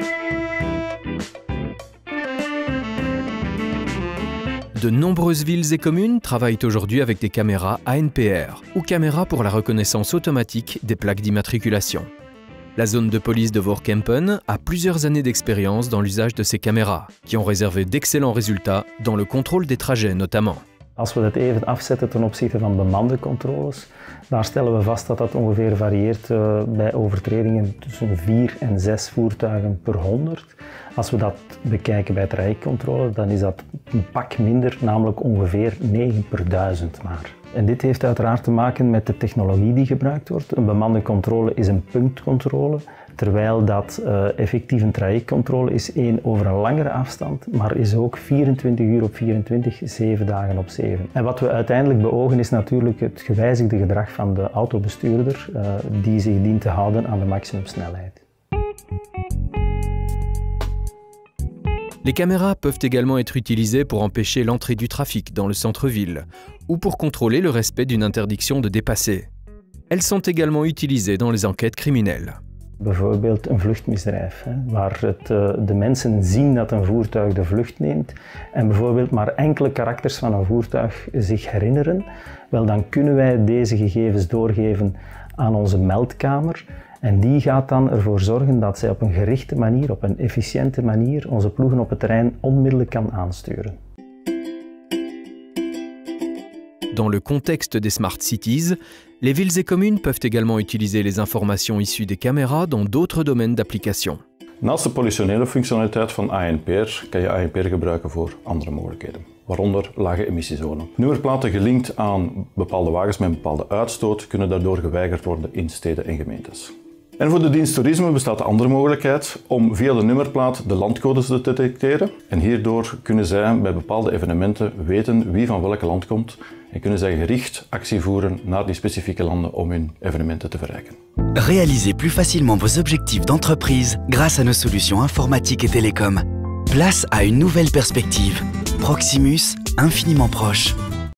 De nombreuses villes et communes travaillent aujourd'hui avec des caméras ANPR, ou caméras pour la reconnaissance automatique des plaques d'immatriculation. La zone de police de Voorkempen a plusieurs années d'expérience dans l'usage de ces caméras, qui ont réservé d'excellents résultats dans le contrôle des trajets notamment. Als we dat even afzetten ten opzichte van bemande controles, daar stellen we vast dat dat ongeveer varieert bij overtredingen tussen 4 en 6 voertuigen per 100. Als we dat bekijken bij trajectcontrole, dan is dat een pak minder, namelijk ongeveer 9 per 1000 maar. En dit heeft uiteraard te maken met de technologie die gebruikt wordt. Een bemande controle is een puntcontrole, terwijl dat effectief een trajectcontrole is 1 over een langere afstand, maar is ook 24 uur op 24, 7 dagen op 7. En wat we uiteindelijk beogen is natuurlijk het gewijzigde gedrag van de autobestuurder, die zich dient te houden aan de maximumsnelheid. Les caméras peuvent également être utilisées pour empêcher l'entrée du trafic dans le centre-ville ou pour contrôler le respect d'une interdiction de dépasser. Elles sont également utilisées dans les enquêtes criminelles. Bijvoorbeeld een vluchtmisdrijf, waar de mensen zien dat een voertuig de vlucht neemt en bijvoorbeeld maar enkele karakters van een voertuig zich herinneren, wel dan kunnen wij deze gegevens doorgeven aan onze meldkamer. En die gaat dan ervoor zorgen dat zij op een gerichte manier, op een efficiënte manier, onze ploegen op het terrein onmiddellijk kan aansturen. Dans le contexte des smart cities, les villes et communes peuvent également utiliser les informations issues des caméras dans d'autres domaines d'application. Naast de politionele functionaliteit van ANPR kan je ANPR gebruiken voor andere mogelijkheden, waaronder lage emissiezonen. Nummerplaten gelinkt aan bepaalde wagens met een bepaalde uitstoot kunnen daardoor geweigerd worden in steden en gemeentes. En voor de dienst toerisme bestaat de andere mogelijkheid om via de nummerplaat de landcodes te detecteren. En hierdoor kunnen zij bij bepaalde evenementen weten wie van welk land komt en kunnen zij gericht actie voeren naar die specifieke landen om hun evenementen te verrijken. Réalisez plus facilement vos objectifs d'entreprise grâce à nos solutions informatiques et télécom. Place à une nouvelle perspective. Proximus, infiniment proche.